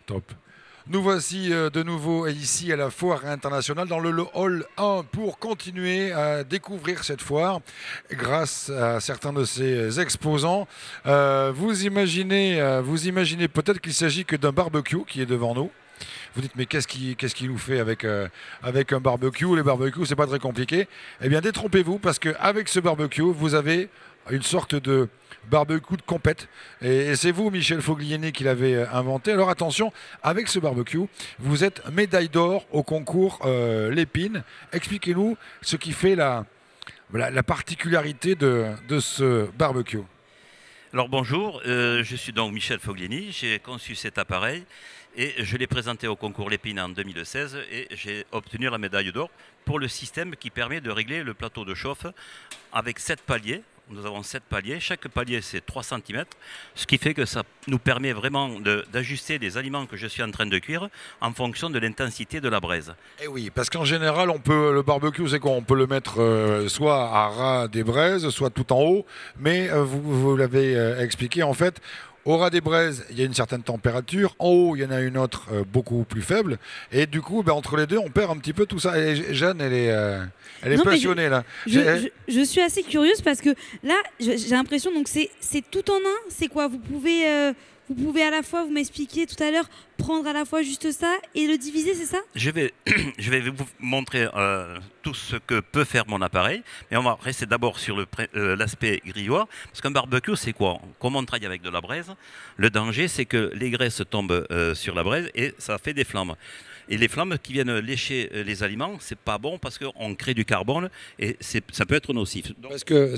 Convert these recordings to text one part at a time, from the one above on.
Top. Nous voici de nouveau ici à la foire internationale dans le hall 1 pour continuer à découvrir cette foire grâce à certains de ses exposants. Vous imaginez peut-être qu'il s'agit que d'un barbecue qui est devant nous. Vous dites mais qu'est-ce qu'il nous fait avec un barbecue? Les barbecues c'est pas très compliqué. Eh bien détrompez-vous parce qu'avec ce barbecue vous avez une sorte de barbecue de compète. Et c'est vous, Michel Foglieni, qui l'avez inventé. Alors attention, avec ce barbecue, vous êtes médaille d'or au concours Lépine. Expliquez-nous ce qui fait la particularité de ce barbecue. Alors bonjour, je suis donc Michel Foglieni, j'ai conçu cet appareil et je l'ai présenté au concours Lépine en 2016 et j'ai obtenu la médaille d'or pour le système qui permet de régler le plateau de chauffe avec 7 paliers. Nous avons 7 paliers, chaque palier c'est 3 cm, ce qui fait que ça nous permet vraiment d'ajuster les aliments que je suis en train de cuire en fonction de l'intensité de la braise. Eh oui, parce qu'en général, le barbecue, c'est quoi? On peut le mettre soit à ras des braises, soit tout en haut, mais vous l'avez expliqué, en fait, au ras des braises, il y a une certaine température. En haut, il y en a une autre beaucoup plus faible. Et du coup, ben, entre les deux, on perd un petit peu tout ça. Et Jeanne, elle est Non, mais passionnée là. je suis assez curieuse parce que là, j'ai l'impression donc c'est tout en un. C'est quoi? Vous pouvez à la fois, vous m'expliquiez tout à l'heure, prendre à la fois juste ça et le diviser, c'est ça? Je vais vous montrer tout ce que peut faire mon appareil, mais on va rester d'abord sur l'aspect grilloir, parce qu'un barbecue, c'est quoi? Comme on travaille avec de la braise, le danger, c'est que les graisses tombent sur la braise et ça fait des flammes. Et les flammes qui viennent lécher les aliments, c'est pas bon parce qu'on crée du carbone et ça peut être nocif. Parce que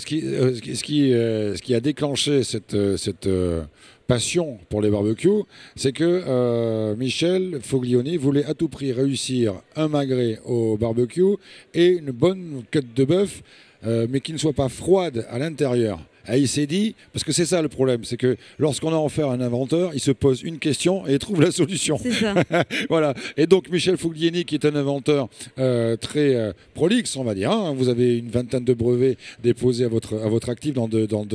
ce qui a déclenché cette passion pour les barbecues, c'est que Michel Foglioni voulait à tout prix réussir un magret au barbecue et une bonne queue de bœuf, mais qui ne soit pas froide à l'intérieur. Et il s'est dit, parce que c'est ça le problème, c'est que lorsqu'on a affaire à un inventeur, il se pose une question et il trouve la solution. C'est ça. Voilà. Et donc Michel Foglieni, qui est un inventeur très prolixe, on va dire, hein, vous avez une vingtaine de brevets déposés à votre actif dans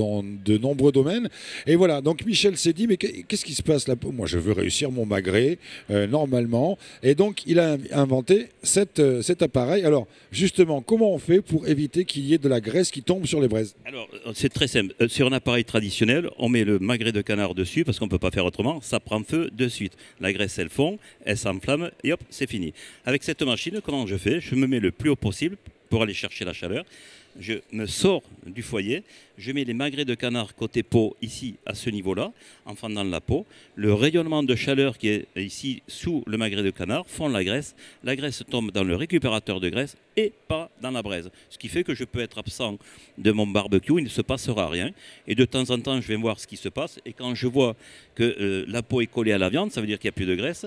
de nombreux domaines. Et voilà, donc Michel s'est dit, mais qu'est-ce qui se passe là? Moi, je veux réussir mon magret normalement. Et donc, il a inventé cet appareil. Alors, justement, comment on fait pour éviter qu'il y ait de la graisse qui tombe sur les braises? Alors, c'est très simple. Sur un appareil traditionnel, on met le magret de canard dessus parce qu'on ne peut pas faire autrement. Ça prend feu de suite. La graisse, elle fond, elle s'enflamme et hop, c'est fini. Avec cette machine, comment je fais? Je me mets le plus haut possible pour aller chercher la chaleur. Je me sors du foyer, je mets les magrets de canard côté peau ici à ce niveau-là, en fendant la peau. Le rayonnement de chaleur qui est ici sous le magret de canard fond la graisse tombe dans le récupérateur de graisse et pas dans la braise. Ce qui fait que je peux être absent de mon barbecue, il ne se passera rien. Et de temps en temps, je vais voir ce qui se passe. Et quand je vois que la peau est collée à la viande, ça veut dire qu'il n'y a plus de graisse.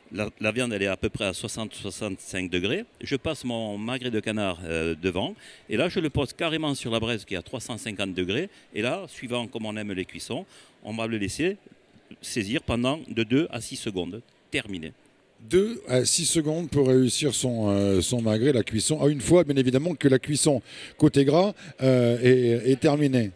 La viande, elle est à peu près à 60-65 degrés. Je passe mon magret de canard devant. Et là, je le pose carrément sur la braise qui est à 350 degrés. Et là, suivant comme on aime les cuissons, on va le laisser saisir pendant de 2 à 6 secondes. Terminé. 2 à 6 secondes pour réussir son magret, la cuisson. À une fois, bien évidemment, que la cuisson côté gras est terminée.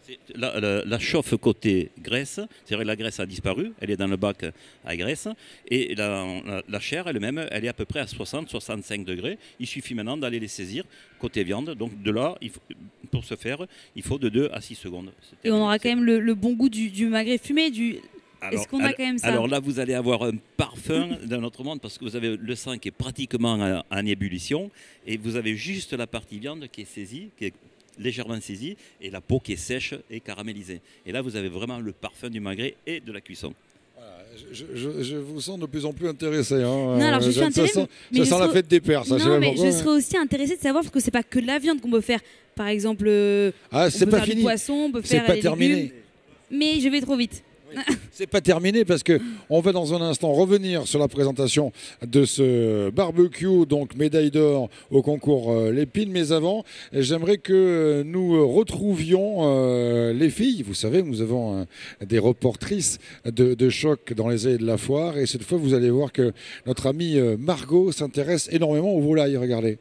La chauffe côté graisse, c'est vrai que la graisse a disparu, elle est dans le bac à graisse. Et la chair elle-même, elle est à peu près à 60-65 degrés. Il suffit maintenant d'aller les saisir côté viande. Donc de là, pour ce faire, il faut de 2 à 6 secondes. Et on aura quand même le bon goût du magret fumé, Est-ce qu'on a quand même ça? Alors là, vous allez avoir un parfum d'un autre monde parce que vous avez le sang qui est pratiquement en ébullition et vous avez juste la partie viande qui est saisie, qui est légèrement saisie et la peau qui est sèche et caramélisée. Et là, vous avez vraiment le parfum du magret et de la cuisson. Voilà, je vous sens de plus en plus intéressé. Hein. Non, alors je suis intéressée. Ça sent la fête des pères. Ça, non, mais je serais aussi intéressée de savoir parce que c'est pas que de la viande qu'on peut faire. Par exemple, c'est pas fini. Du poisson, on peut faire pas terminé. Légumes. Mais je vais trop vite. C'est pas terminé parce que on va dans un instant revenir sur la présentation de ce barbecue, donc médaille d'or au concours Lépine. Mais avant, j'aimerais que nous retrouvions les filles. Vous savez, nous avons des reportrices de choc dans les allées de la foire. Et cette fois, vous allez voir que notre amie Margot s'intéresse énormément au volaille. Regardez.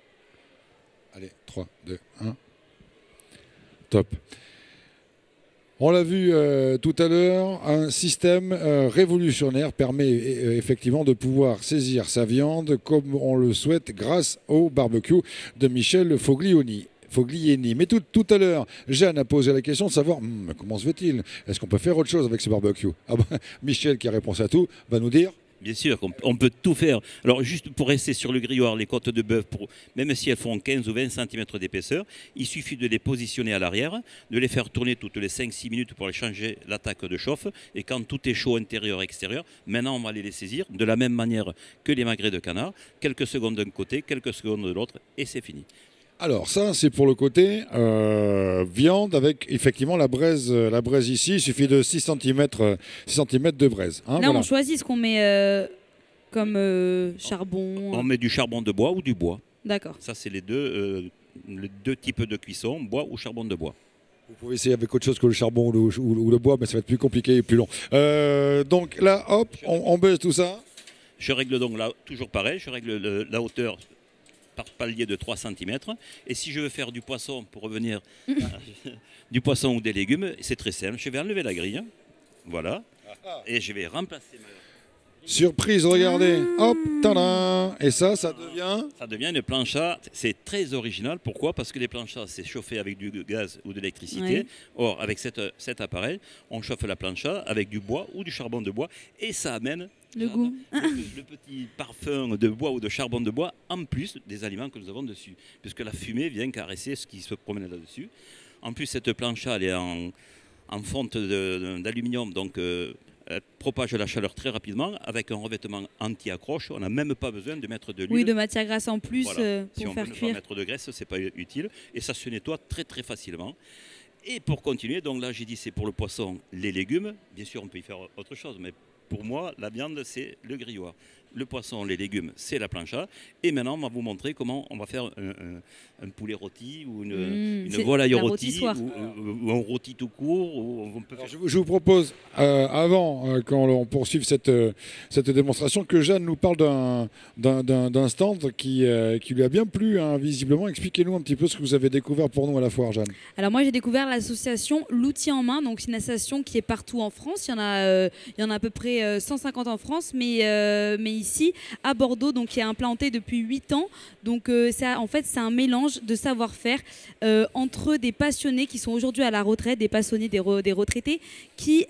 Allez, 3, 2, 1. Top. On l'a vu tout à l'heure, un système révolutionnaire permet effectivement de pouvoir saisir sa viande comme on le souhaite grâce au barbecue de Michel Foglioni. Mais tout à l'heure, Jeanne a posé la question de savoir comment se fait-il? Est-ce qu'on peut faire autre chose avec ce barbecue? Michel, qui a réponse à tout, va nous dire. Bien sûr, on peut tout faire. Alors, juste pour rester sur le grilloir, les côtes de bœuf, même si elles font 15 ou 20 cm d'épaisseur, il suffit de les positionner à l'arrière, de les faire tourner toutes les 5-6 minutes pour les changer l'attaque de chauffe. Et quand tout est chaud intérieur-extérieur, maintenant on va les saisir de la même manière que les magrets de canard. Quelques secondes d'un côté, quelques secondes de l'autre, et c'est fini. Alors ça, c'est pour le côté viande avec effectivement la braise ici. Il suffit de 6 cm de braise. Là, voilà. On choisit ce qu'on met comme charbon. On met du charbon de bois ou du bois. D'accord. Ça, c'est les deux types de cuisson, bois ou charbon de bois. Vous pouvez essayer avec autre chose que le charbon ou le bois, mais ça va être plus compliqué et plus long. Donc là, hop, on baisse tout ça. Je règle donc là, toujours pareil, je règle la hauteur par palier de 3 cm. Et si je veux faire du poisson, pour revenir du poisson ou des légumes, c'est très simple. Je vais enlever la grille. Voilà. Et je vais remplacer ma... Surprise, regardez. Hop, tada. Et ça devient... Ça devient une plancha. C'est très original. Pourquoi? Parce que les planchas, c'est chauffé avec du gaz ou de l'électricité. Oui. Or, avec cet appareil, on chauffe la plancha avec du bois ou du charbon de bois. Et ça amène... Le goût. Le petit parfum de bois ou de charbon de bois, en plus des aliments que nous avons dessus. Puisque la fumée vient caresser ce qui se promène là-dessus. En plus, cette plancha, elle est en fonte d'aluminium, donc elle propage la chaleur très rapidement. Avec un revêtement anti-accroche, on n'a même pas besoin de mettre de l'huile. Oui, de matière grasse en plus voilà. Pour si on faire veut ne cuire. pas mettre de graisse, ce n'est pas utile. Et ça se nettoie très très facilement. Et pour continuer, donc là j'ai dit c'est pour le poisson, les légumes. Bien sûr, on peut y faire autre chose, mais pour moi, la viande, c'est le grilloir. Le poisson, les légumes, c'est la plancha. Et maintenant, on va vous montrer comment on va faire un poulet rôti ou une volaille rôtie ou un rôti tout court. On peut faire... Je vous propose, avant qu'on poursuive cette démonstration, que Jeanne nous parle d'un stand qui lui a bien plu, hein, visiblement. Expliquez-nous un petit peu ce que vous avez découvert pour nous à la foire, Jeanne. Alors moi, j'ai découvert l'association L'Outil en Main. Donc c'est une association qui est partout en France. Il y en a à peu près 150 en France, mais ici à Bordeaux, donc qui est implanté depuis 8 ans. Donc en fait, c'est un mélange de savoir-faire entre des passionnés qui sont aujourd'hui à la retraite, des passionnés des retraités qui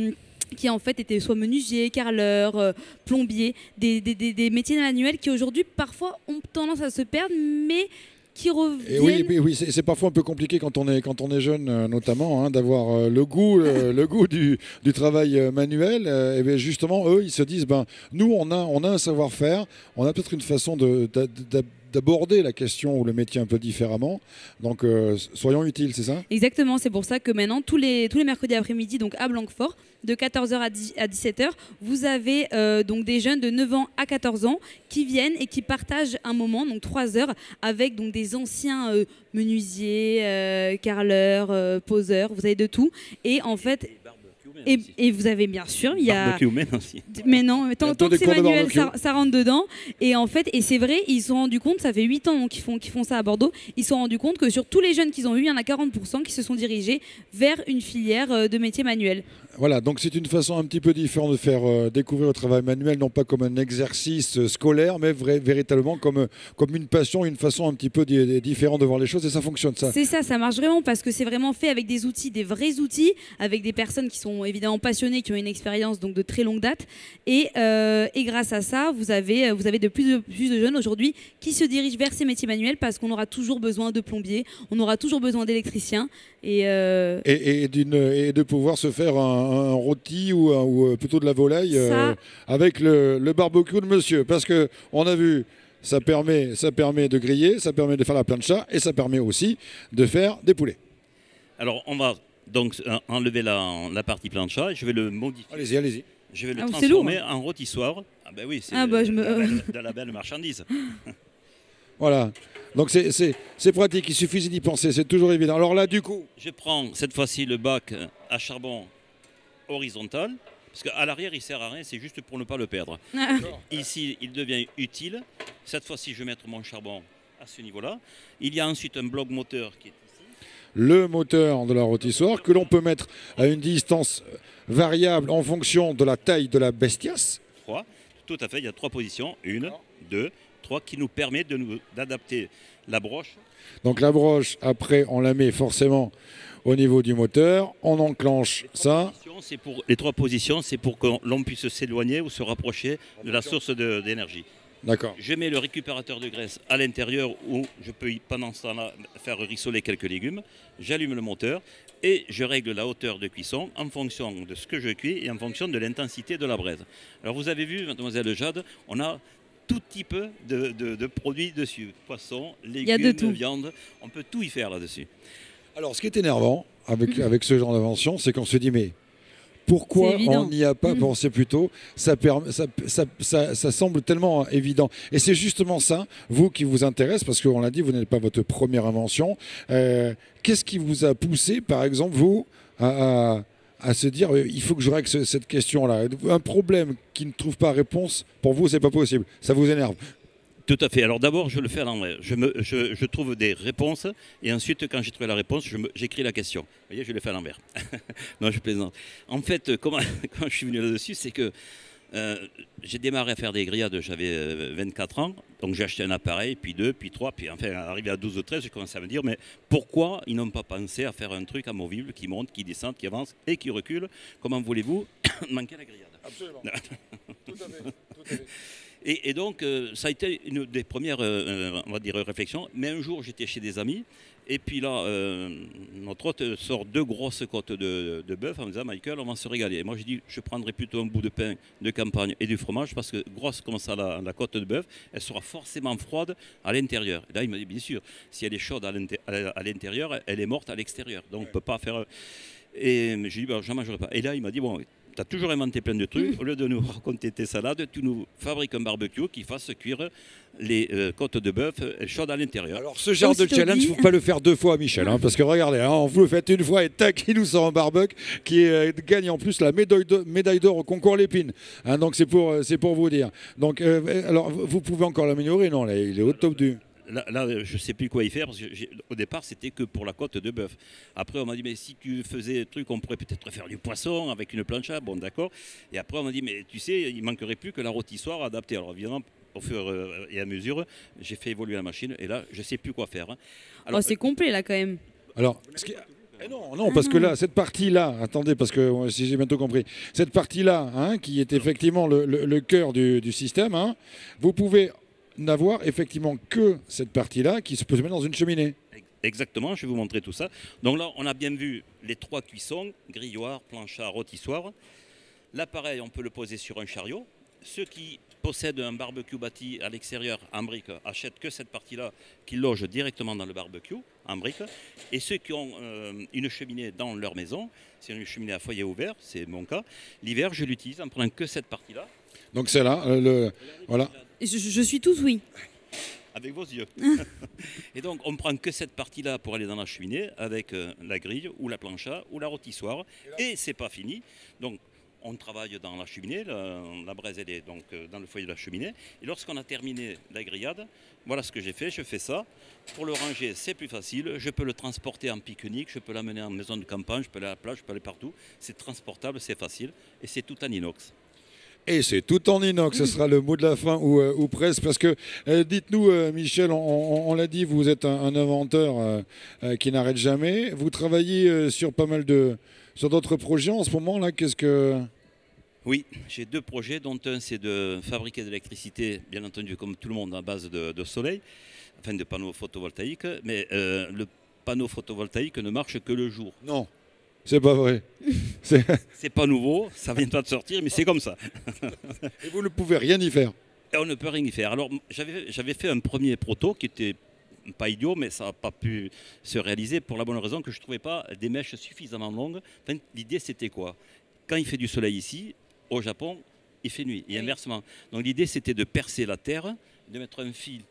en fait étaient soit menuisiers, carreleurs, plombiers, des métiers manuels qui aujourd'hui parfois ont tendance à se perdre, mais qui reviennent... Oui, c'est parfois un peu compliqué quand on est jeune, notamment, hein, d'avoir le goût du travail manuel. Et bien justement, eux, ils se disent, nous, on a un savoir-faire, on a peut-être une façon d'aborder la question ou le métier un peu différemment. Donc, soyons utiles, c'est ça? Exactement, c'est pour ça que maintenant, tous les mercredis après-midi, donc à Blanquefort, de 14h à 17h, vous avez donc des jeunes de 9 ans à 14 ans qui viennent et qui partagent un moment, donc 3 heures, avec donc, des anciens menuisiers, carreleurs, poseurs, vous avez de tout. Et en fait... Et vous avez bien sûr, il y a... Barbecue men aussi. Mais non, tant que c'est manuel, ça rentre dedans. Et en fait, et c'est vrai, ils se sont rendus compte, ça fait 8 ans qu'ils font ça à Bordeaux, ils se sont rendus compte que sur tous les jeunes qu'ils ont eu, il y en a 40% qui se sont dirigés vers une filière de métier manuel. Voilà, donc c'est une façon un petit peu différente de faire découvrir le travail manuel, non pas comme un exercice scolaire, mais véritablement comme une passion, une façon un petit peu différente de voir les choses, et ça fonctionne, ça. C'est ça marche vraiment, parce que c'est vraiment fait avec des outils, des vrais outils, avec des personnes qui sont évidemment passionnés, qui ont une expérience donc de très longue date, et grâce à ça, vous avez de plus en plus de jeunes aujourd'hui qui se dirigent vers ces métiers manuels parce qu'on aura toujours besoin de plombiers, on aura toujours besoin d'électriciens, et de pouvoir se faire un rôti ou plutôt de la volaille avec le barbecue de monsieur, parce que on a vu. Ça permet de griller, ça permet de faire la plancha et ça permet aussi de faire des poulets. Alors on va donc enlever la partie plancha, je vais le modifier. Allez-y. Je vais le transformer en rôtissoir. Ah ben oui, c'est de la belle marchandise. Voilà. Donc c'est pratique, il suffit d'y penser, c'est toujours évident. Alors là, du coup... Je prends cette fois-ci le bac à charbon horizontal, parce qu'à l'arrière, il ne sert à rien, c'est juste pour ne pas le perdre. Ici, il devient utile. Cette fois-ci, je vais mettre mon charbon à ce niveau-là. Il y a ensuite un bloc moteur qui est ici. le moteur de la rôtissoire que l'on peut mettre à une distance variable en fonction de la taille de la bestiace. 3, tout à fait, il y a 3 positions, 1, 2, 3, qui nous permettent d'adapter la broche. Donc la broche, après, on la met forcément au niveau du moteur, on enclenche ça. Les 3 positions, c'est pour que l'on puisse s'éloigner ou se rapprocher de la source d'énergie. D'accord. Je mets le récupérateur de graisse à l'intérieur où je peux, pendant ce temps-là, faire rissoler quelques légumes. J'allume le moteur et je règle la hauteur de cuisson en fonction de ce que je cuis et en fonction de l'intensité de la braise. Alors vous avez vu, mademoiselle Jade, on a tout type de produits dessus. Poisson, légumes, viande, on peut tout y faire là-dessus. Alors ce qui est énervant avec ce genre d'invention, c'est qu'on se dit mais pourquoi on n'y a pas pensé plus tôt? Ça semble tellement évident. Et c'est justement ça, vous qui vous intéresse, parce qu'on l'a dit, vous n'êtes pas votre première invention. Qu'est-ce qui vous a poussé, par exemple, vous, à se dire il faut que je règle cette question-là? Un problème qui ne trouve pas réponse, pour vous, c'est pas possible. Ça vous énerve? Tout à fait. Alors d'abord, je le fais à l'envers. Je trouve des réponses et ensuite, quand j'ai trouvé la réponse, j'écris la question. Vous voyez, je le fais à l'envers. Non, je plaisante. En fait, quand je suis venu là-dessus, c'est que j'ai démarré à faire des grillades, j'avais 24 ans. Donc j'ai acheté un appareil, puis 2, puis 3, puis enfin, arrivé à 12 ou 13, j'ai commencé à me dire, mais pourquoi ils n'ont pas pensé à faire un truc amovible qui monte, qui descend, qui avance et qui recule? Comment voulez-vous manquer la grillade? Absolument. Tout à fait. Tout à fait. Et donc, ça a été une des premières, on va dire, réflexions. Mais un jour, j'étais chez des amis, et puis là, notre hôte sort 2 grosses côtes de bœuf en me disant, Michael, on va se régaler. Et moi, j'ai dit, je prendrais plutôt un bout de pain de campagne et du fromage, parce que grosse comme ça, la côte de bœuf, elle sera forcément froide à l'intérieur. Et là, il m'a dit, bien sûr, si elle est chaude à l'intérieur, elle est morte à l'extérieur. Donc, on ne peut pas faire... Et j'ai dit, je n'en mangerai pas. Et là, il m'a dit, bon... Tu as toujours inventé plein de trucs. Au lieu de nous raconter tes salades, tu nous fabriques un barbecue qui fasse cuire les côtes de bœuf chaudes à l'intérieur. Alors ce genre de challenge, il ne faut pas le faire 2 fois, Michel. Parce que regardez, vous le faites une fois et tac, il nous sort un barbecue qui gagne en plus la médaille d'or au concours Lépine. Donc c'est pour vous dire. Donc, alors vous pouvez encore l'améliorer, non? Là, il est au top du... Là, je ne sais plus quoi y faire, parce qu'au départ, c'était que pour la côte de bœuf. Après, on m'a dit, mais si tu faisais des trucs, on pourrait peut-être faire du poisson avec une plancha. Bon, d'accord. Et après, on m'a dit, mais tu sais, il ne manquerait plus que la rôtissoire adaptée. Alors, évidemment, au fur et à mesure, j'ai fait évoluer la machine. Et là, je ne sais plus quoi faire. Alors, c'est complet, là, quand même. Alors, non, parce que là, cette partie-là, attendez, parce que si j'ai bientôt compris, cette partie-là, qui est effectivement le cœur du système, vous pouvez n'avoir effectivement que cette partie-là qui se peut se mettre dans une cheminée. Exactement, je vais vous montrer tout ça. Donc là, on a bien vu les 3 cuissons, grilloir, plancha, rôtissoire. L'appareil, on peut le poser sur un chariot. Ceux qui possèdent un barbecue bâti à l'extérieur en brique achètent que cette partie-là qui loge directement dans le barbecue en brique. Et ceux qui ont une cheminée dans leur maison, c'est une cheminée à foyer ouvert, c'est mon cas. L'hiver, je l'utilise en prenant que cette partie-là. Donc c'est là, voilà. Je suis tous oui. Avec vos yeux. Et donc, on ne prend que cette partie-là pour aller dans la cheminée avec la grille ou la plancha ou la rôtissoire. Et c'est pas fini. Donc, on travaille dans la cheminée. La braise, elle est donc dans le foyer de la cheminée. Et lorsqu'on a terminé la grillade, voilà ce que j'ai fait. Je fais ça. Pour le ranger, c'est plus facile. Je peux le transporter en pique-nique. Je peux l'amener en maison de campagne. Je peux aller à la plage. Je peux aller partout. C'est transportable, c'est facile. Et c'est tout en inox. Et c'est tout en inox, ce sera le mot de la fin ou presque, parce que dites-nous, Michel, on l'a dit, vous êtes un inventeur qui n'arrête jamais. Vous travaillez sur pas mal sur d'autres projets en ce moment, là, qu'est-ce que... Oui, j'ai 2 projets, dont un c'est de fabriquer de l'électricité, bien entendu comme tout le monde, à base de soleil, enfin de panneaux photovoltaïques, mais le panneau photovoltaïque ne marche que le jour. Non. C'est pas vrai. C'est pas nouveau, ça vient pas de sortir, mais c'est comme ça. Et vous ne pouvez rien y faire. Et on ne peut rien y faire. Alors, j'avais fait un premier proto qui était pas idiot, mais ça n'a pas pu se réaliser pour la bonne raison que je ne trouvais pas des mèches suffisamment longues. Enfin, l'idée, c'était quoi? Quand il fait du soleil ici, au Japon, il fait nuit, et inversement. Donc l'idée, c'était de percer la terre, de mettre un fil.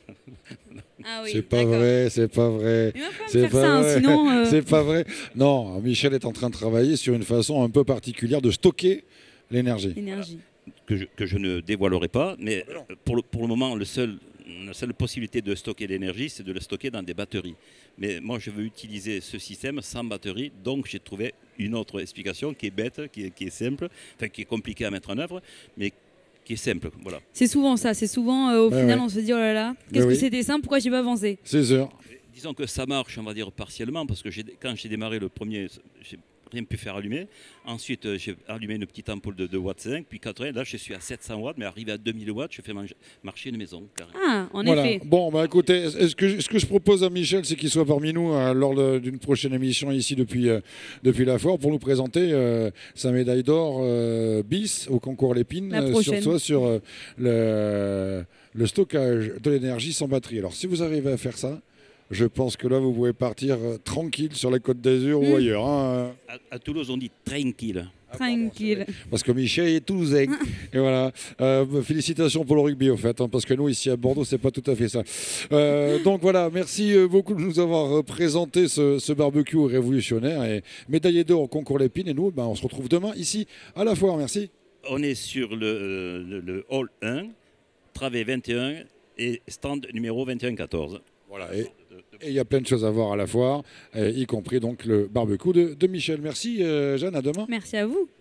Ah oui, c'est pas vrai, c'est pas vrai. C'est pas vrai. Sinon c'est pas vrai. Non, Michel est en train de travailler sur une façon un peu particulière de stocker l'énergie. Que je ne dévoilerai pas, mais pour le moment, le seul la seule possibilité de stocker l'énergie, c'est de le stocker dans des batteries. Mais moi, je veux utiliser ce système sans batterie, donc j'ai trouvé une autre explication qui est bête, qui est simple, enfin qui est compliquée à mettre en œuvre, mais qui est simple. Voilà. C'est souvent ça, c'est souvent au final ouais. on se dit oh là là, qu'est-ce que c'était simple, pourquoi j'ai pas avancé? C'est sûr. Disons que ça marche, on va dire partiellement, parce que quand j'ai démarré le premier, j'ai rien pu faire allumer. Ensuite, j'ai allumé une petite ampoule de 2 watts 5, puis 80, là je suis à 700 watts, mais arrivé à 2000 watts, je fais marcher une maison. Carrément. Ah, en Voilà. effet. Bon, bah écoutez, ce que je propose à Michel, c'est qu'il soit parmi nous lors d'une prochaine émission ici depuis la foire pour nous présenter sa médaille d'or bis au concours Lépine, sur le stockage de l'énergie sans batterie. Alors, si vous arrivez à faire ça, je pense que là, vous pouvez partir tranquille sur la Côte d'Azur ou ailleurs. Hein. À Toulouse, on dit tranquille. Tranquille. Parce que Michel est toulousain. Et voilà. Félicitations pour le rugby, au fait, hein, parce que nous, ici à Bordeaux, c'est pas tout à fait ça. Donc voilà, merci beaucoup de nous avoir présenté ce barbecue révolutionnaire et médaillé d'or au concours Lépine. Et nous, ben, on se retrouve demain ici à la foire. Merci. On est sur le hall 1, travée 21 et stand numéro 2114. Voilà. Et il y a plein de choses à voir à la foire, y compris donc le barbecue de Michel. Merci Jeanne, à demain. Merci à vous.